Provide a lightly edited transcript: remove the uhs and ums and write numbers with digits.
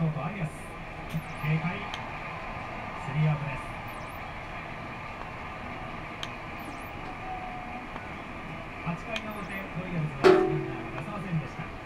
ショートアリアス警戒、スリーアウトです。8回の表、ロイヤルズはランナーが出せませんでした。